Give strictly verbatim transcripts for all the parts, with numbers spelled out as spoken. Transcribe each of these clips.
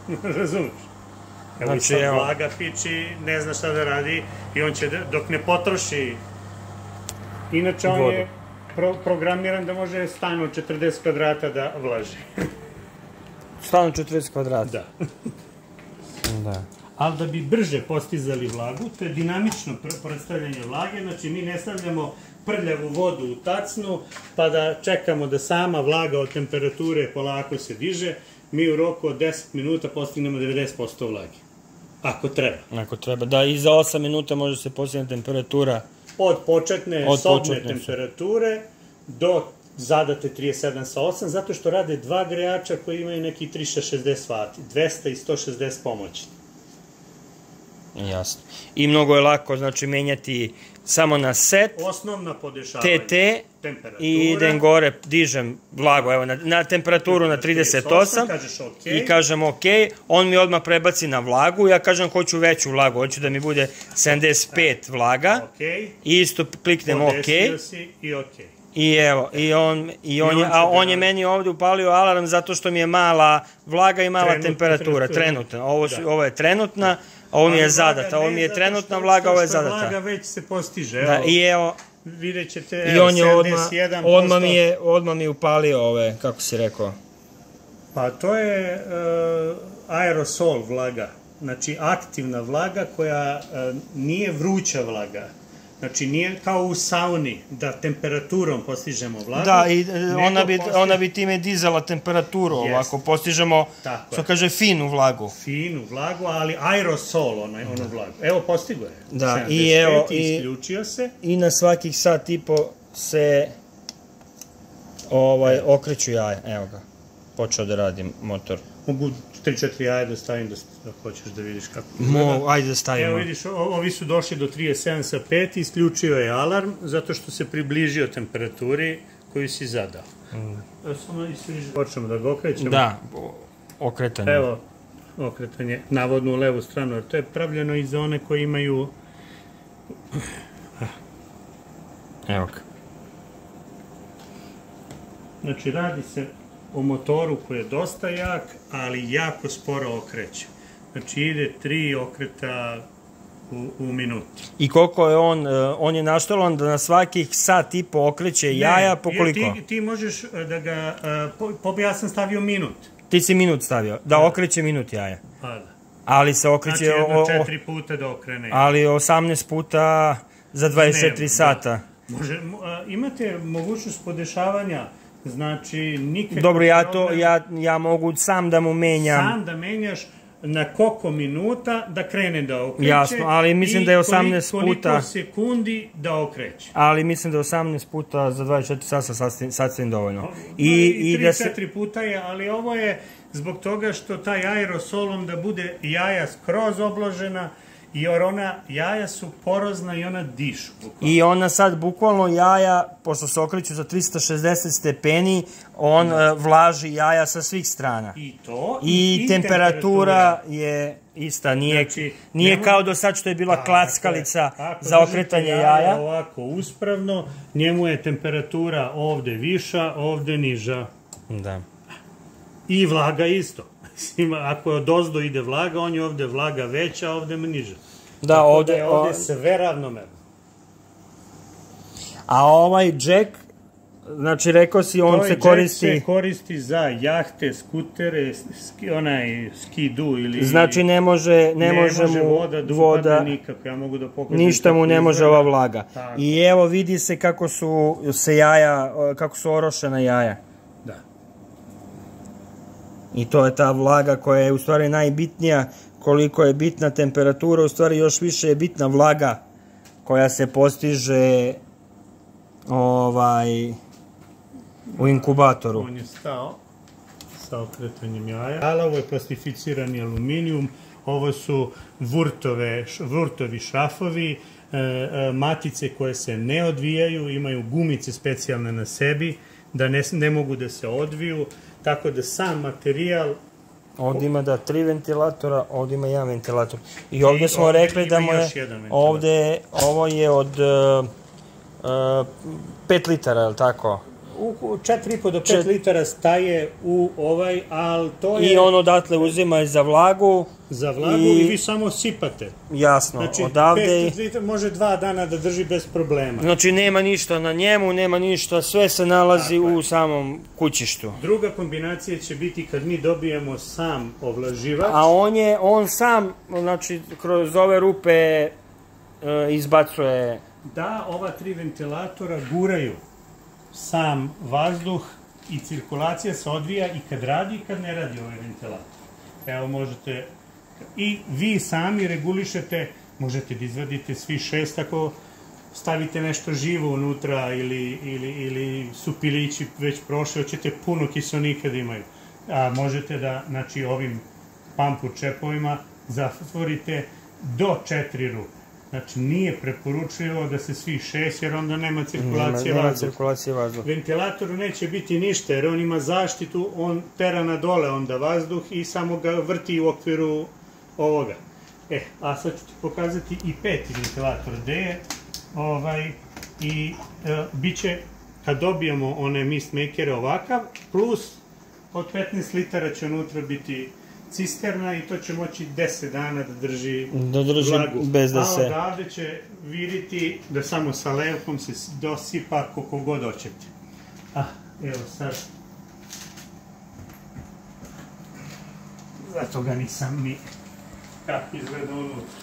Razumeš? Evo i sad vlaga piči, ne zna šta da radi i on će, dok ne potroši... Inače, on je programiran da može stan od četrdeset kvadrata da vlaži. Stan od četrdeset kvadrata? Da. Da. Ali da bi brže postizali vlagu, to je dinamično predstavljanje vlage, znači mi ne stavljamo prljavu vodu u tacnu, pa da čekamo da sama vlaga od temperature polako se diže, mi u roku od deset minuta postignemo devedeset posto vlage. Ako treba. Ako treba, da, i za osam minuta može se postignuti temperatura... Od početne sobne temperature do zadate trideset sedam sa osam, zato što rade dva grejača koji imaju neki tristo šezdeset vati, dvesta i sto šezdeset pomoćni. Jasno. I mnogo je lako, znači, menjati samo na set. Osnovna podešavanja. T T. I idem gore, dižem vlagu, evo, na temperaturu na trideset osam. I kažem ok. On mi odmah prebaci na vlagu. Ja kažem hoću veću vlagu, hoću da mi bude sedamdeset pet vlaga. I isto kliknem ok. Podesio si i ok. I evo, a on je meni ovdje upalio alarm zato što mi je mala vlaga i mala temperatura, trenutna. Ovo je trenutna, ovo mi je zadata, ovo mi je trenutna vlaga, ovo je zadata. Vlaga već se postiže, evo, vidjet ćete, evo, sedamdeset jedan posto. I odmah mi je upalio ove, kako si rekao? Pa to je aerosol vlaga, znači aktivna vlaga koja nije vruća vlaga. Znači, nije kao u sauni, da temperaturom postižemo vlagu. Da, i ona bi time dizala temperaturu, ovako, postižemo, što kaže, finu vlagu. Finu vlagu, ali aerosol, onu vlagu. Evo, postigo je. Da, i evo, isključio se. I na svakih sat i po se okreću jaja, evo ga, počeo da radim motor. Mogu tri četiri jaja da stavim da hoćeš da vidiš kako... Mo, ajde da stavimo. Evo vidiš, ovi su došli do trideset sedam sa pet, isključio je alarm zato što se približio temperaturi koju si zadao. Samo isključio. Počnemo da ga okrećemo. Da, okretanje. Evo, okretanje, navodno u levu stranu, jer to je pravljeno i za one koji imaju... Evo ga. Znači, radi se o motoru koji je dosta jak, ali jako sporo okreće. Znači ide tri okreta u minuti. I koliko je on, on je naštalovan da na svakih sat i po okreće jaja, po koliko? Ne, ti možeš da ga, ja sam stavio minut. Ti si minut stavio, da okreće minut jaja. Pa da. Ali se okreće... Znači jedno četiri puta da okrene. Ali osamnaest puta za dvadeset četiri sata. Imate mogućnost podešavanja. Znači, nikakve... Dobro, ja mogu sam da mu menjam... Sam da menjaš na koliko minuta da krene da okreće. Jasno, ali mislim da je osamnaest puta... I koliko sekundi da okreće. Ali mislim da je osamnaest puta za dvadeset četiri sata sasvim dovoljno. I tri četiri puta je, ali ovo je zbog toga što taj aerosolom da bude jaja skroz obložena, jer ona, jaja su porozna i ona dišu. I ona sad, bukvalno jaja, pošto se okreću za tristo šezdeset stepeni, on vlaži jaja sa svih strana. I to. I temperatura je ista, nije kao do sad što je bila klackalica za okretanje jaja. Ako ovako uspravno, njemu je temperatura ovde viša, ovde niža. Da. I vlaga isto. Ako od ozdo ide vlaga, on je ovde vlaga veća, a ovde niža. Da, ovde je ovde sve ravnomerno. A ovaj džek, znači rekao si, on se koristi... Ovaj džek se koristi za jahte, skutere, onaj skidu ili... Znači ne može mu voda da upadne nikako, ja mogu da pokažem... Ništa mu ne može ova vlaga. I evo vidi se kako su se jaja, kako su orošena jaja. I to je ta vlaga koja je u stvari najbitnija, koliko je bitna temperatura, u stvari još više je bitna vlaga koja se postiže u inkubatoru. On je stao sa okretanjem jaja. Ovo je plastificirani aluminijum, ovo su vurtovi šrafovi, matice koje se ne odvijaju, imaju gumice specijalne na sebi, da ne mogu da se odviju, tako da sam materijal... Ovdje ima da tri ventilatora, ovdje ima jedan ventilator. I ovdje smo rekli da mu je... Ovdje, ovo je od pet litara, je li tako? četiri i po do pet litara staje u ovaj, ali to je... I on odatle uzima za vlagu. Za vlagu i vi samo sipate. Jasno, odavde... Znači, pet litara može dva dana da drži bez problema. Znači, nema ništa na njemu, nema ništa, sve se nalazi u samom kućištu. Druga kombinacija će biti kad mi dobijemo sam ovlaživač. A on je, on sam, znači, kroz ove rupe izbacuje... Da, ova tri ventilatora guraju sam vazduh i cirkulacija se odvija i kad radi i kad ne radi ovaj ventilator. Evo možete, i vi sami regulišete, možete da izvadite svi šest ako stavite nešto živo unutra ili su pilići već prošli, hoćete puno kiselnika da imaju. A možete da, znači, ovim pampu čepovima zatvorite do četiri rupe. Znači, nije preporučljivo da se svi šest, jer onda nema cirkulacije vazduha. Ventilatoru neće biti ništa, jer on ima zaštitu, on tera na dole onda vazduh i samo ga vrti u okviru ovoga. E, a sad ću ti pokazati i peti ventilator gde je, i bit će, kad dobijemo one mist makere ovakav, plus od petnaest litara će unutra biti cisterna i to će moći deset dana da drži vlagu. A odavde će viriti da samo sa levkom se dosipa koliko god hoćete. Ah, evo sad. Zato ga nisam ni kako izgleda unutra.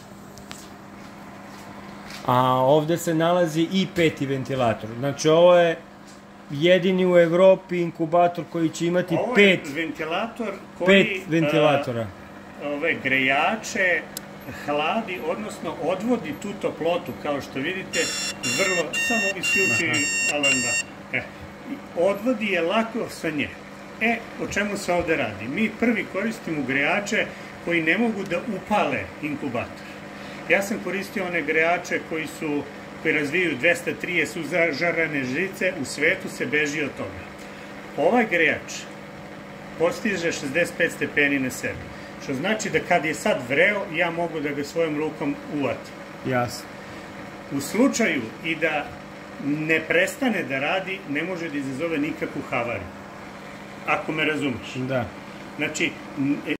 A ovde se nalazi i peti ventilator. Znači ovo je jedini u Evropi inkubator koji će imati pet ventilatora. Ove grejače hladi, odnosno odvodi tu toplotu, kao što vidite, vrlo, samo isključi alarma. Odvodi je lako sa nje. E, o čemu se ovde radi? Mi prvi koristimo grejače koji ne mogu da upale inkubator. Ja sam koristio one grejače koji su koji razvijaju dvesta trideset sužarane žice, u svetu se beži od toga. Ovaj grejač postiže šezdeset pet stepeni na sebi, što znači da kad je sad vreo, ja mogu da ga svojom rukom uvatim. Jasno. U slučaju i da ne prestane da radi, ne može da izazove nikakvu havariju. Ako me razumeš. Da. Znači,